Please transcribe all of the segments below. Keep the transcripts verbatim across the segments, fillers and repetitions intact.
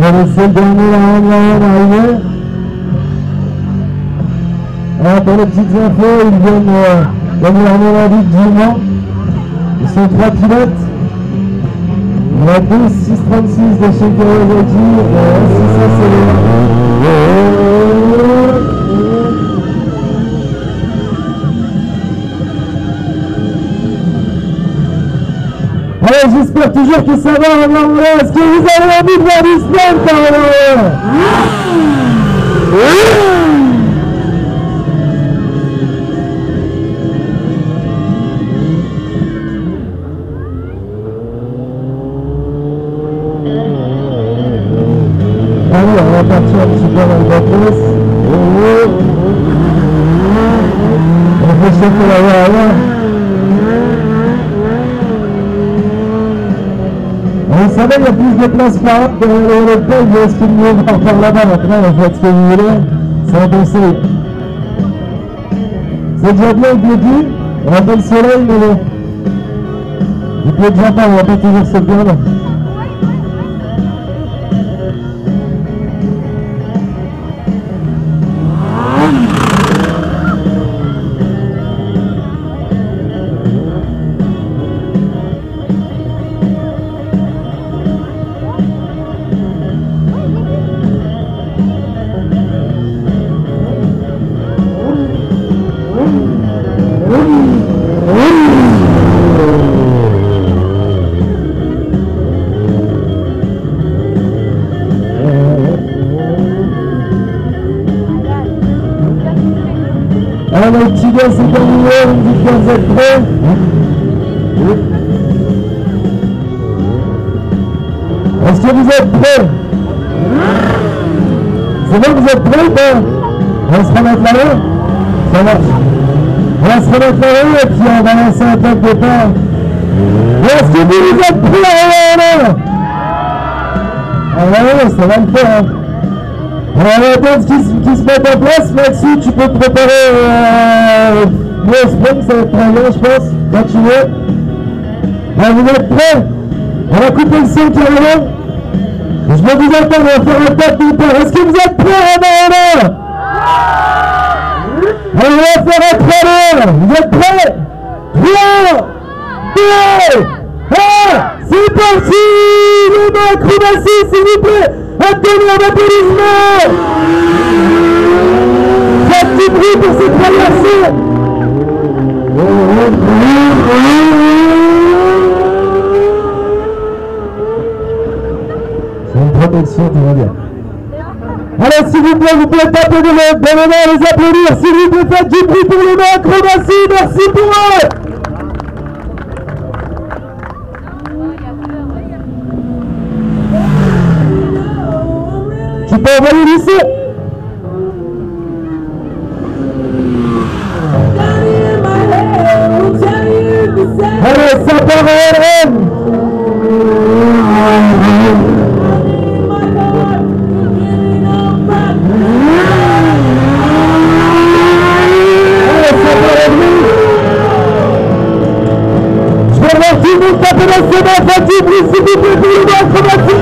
va laisser le dernier là arriver. Alors pour les petites infos, ils viennent euh, gagner un Olympique du Mans. Ils sont trois pilotes. Il y a deux six trente-six de chez Kawasaki et un six cents C D. Allez, j'espère toujours que ça va. Alors, est-ce que vous avez envie de voir du slam par là? Allez, on va partir un petit peu dans le bateau. On fait chauffer la voie avant. Vous savez, il y a plus de place par là derrière le pôle, mais est-ce qu'il mieux voir par là-bas? Après, vous faites ce que vous voulez, c'est un conseil. C'est déjà bien avec le cul, on a pas le soleil, mais bon. Il pleut déjà pas, on va pas toujours se plaindre. Alors les petits gars, c'est terminé, on me dit que vous êtes prêts. Est-ce que vous êtes prêts? C'est bon, vous êtes prêts ou pas? On va se remettre là-haut? Ça marche. On va se remettre là-haut et puis on va lancer un top de départ. Est-ce que vous, vous êtes prêts là-haut? Ah ouais, ça va le faire. Hein. On va attendre qu'ils se mettent en place. Maxi, tu peux te préparer euh, le sprint, ça va être très bien, je pense, quand tu veux. Ben, vous êtes prêts? On va couper le son carrément. Je vais vous attendre, on va faire un top de départ. Est-ce que vous êtes prêts, là, là? On va faire un trois. Vous êtes prêts? trois, deux, un, c'est parti! Les acrobaties, s'il vous plaît! Attendez un applaudissement! Faites du bruit pour cette traversée! C'est une protection, tout va bien. Allez, s'il vous plaît, vous pouvez taper de mains, de mains, les applaudir. S'il vous plaît, faites du bruit pour les mains acrobaties. Merci pour eux! Tu peux envoyer du son. Allez, ça part à R M. Allez, ça part à lui. Je vais voir tout le monde taper dans ses mains, faites du bruit, s'il vous plaît, pour les mains acrobatiques.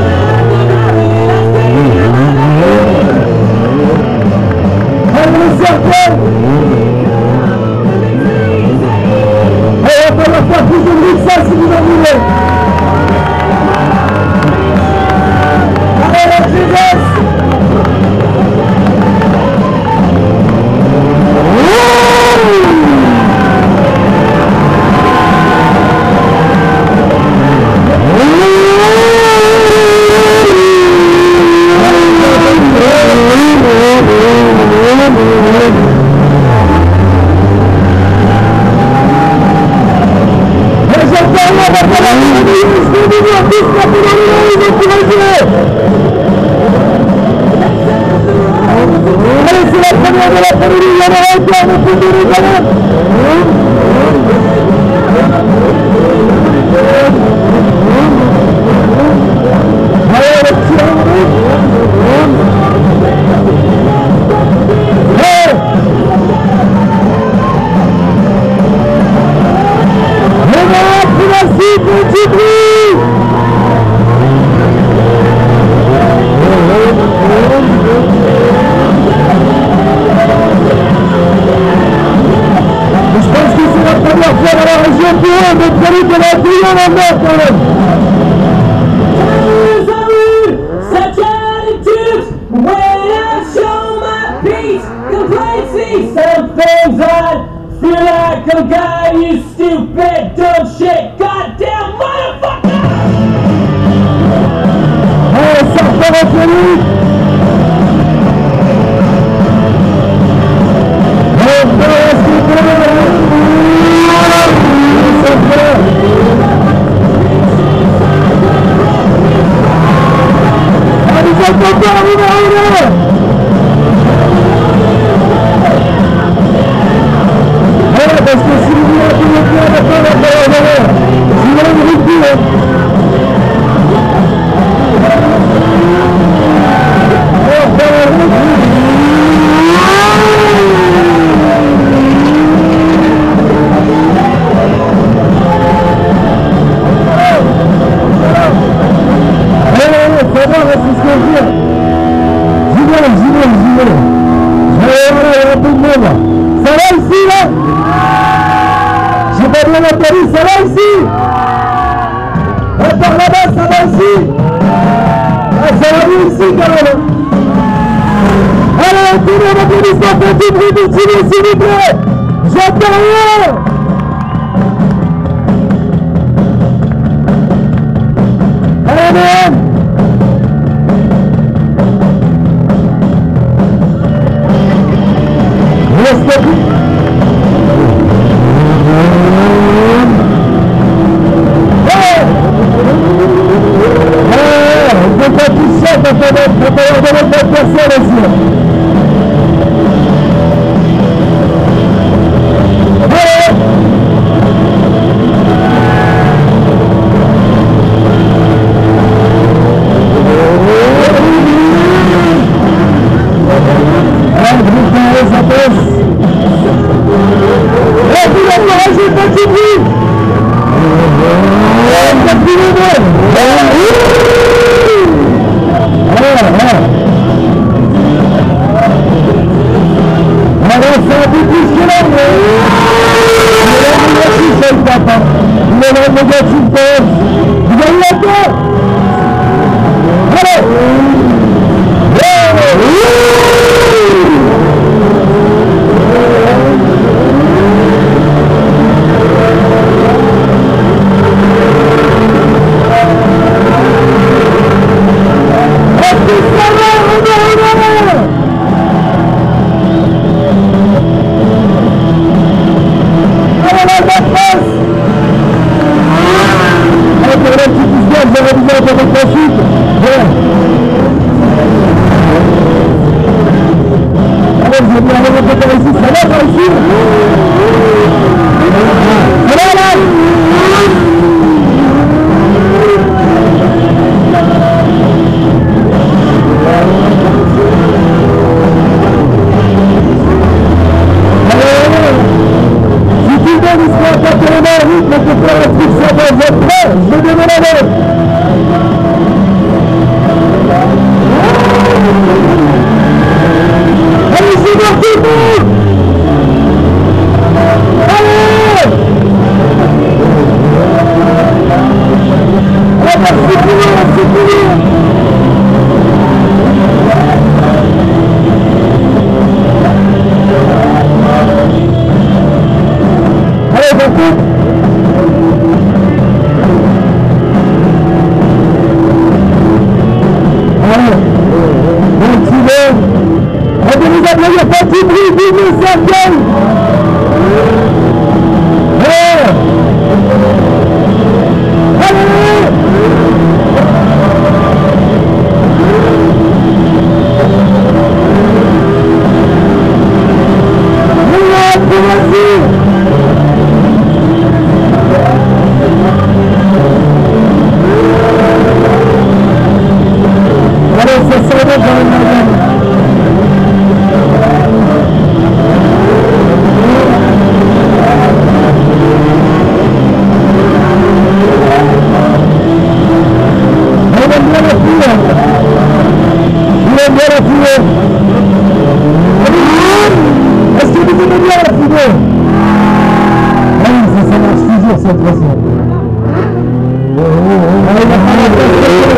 Allez, on va falloir faire plus de bruit que ça si vous en voulez. Allez, la jeunesse. Allez, c'est la première de l'après-midi, il y en aura encore de plus de Jérusalem. Allez, le petit Henri. Hey! Le moment pour la suite, petit bruit. la mort quand même. Such attitudes when I show my peace. Complacency, some things I feel like a guy, you stupid dumb shit, goddamn motherfucker. Allez, ça repart en folie. On peut rester voilà, parce que si vous voulez un peu le plan, d'accord, d'accord, d'accord. Si vous voulez une rupture, hein. Alors, dans la route. Ça va, c'est ce qu'on dit. J'y vais, j'y vais, j'y vais. Je vais avoir un peu de monde. Ça va ici, là? J'ai pas bien entendu, ça va ici? Ah, par là-bas, ça va ici? Ah, ça va bien ici, quand même. Allez, tout le monde applaudissement, faites du bruit du ciné, s'il vous plaît. J'entends rien. Allez, man. Reste plus. On ne peut pas tout ça quand on va mettre personne aussi. Est-ce que vous aimez bien la foudre? Oui, ça, ça marche toujours cette façon.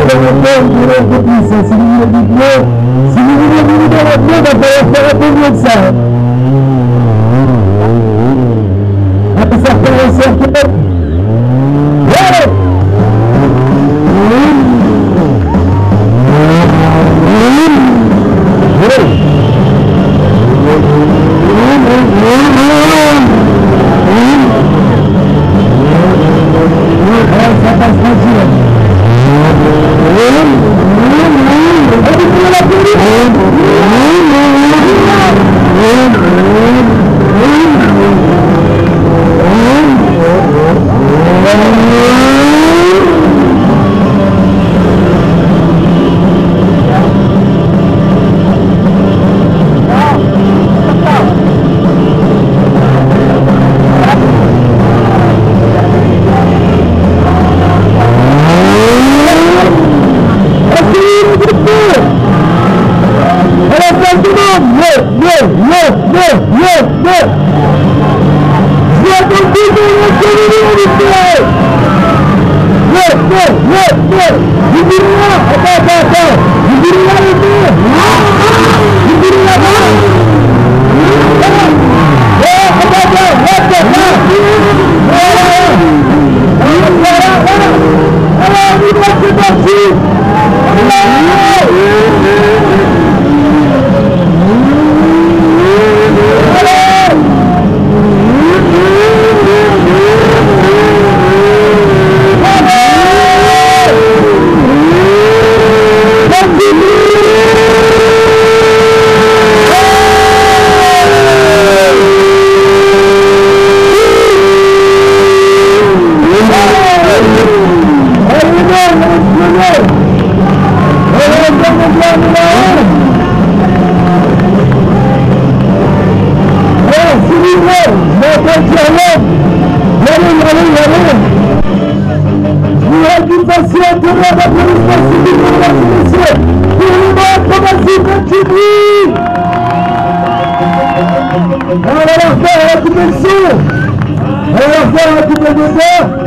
On va leur faire un coup de son. On va leur faire un coup de son.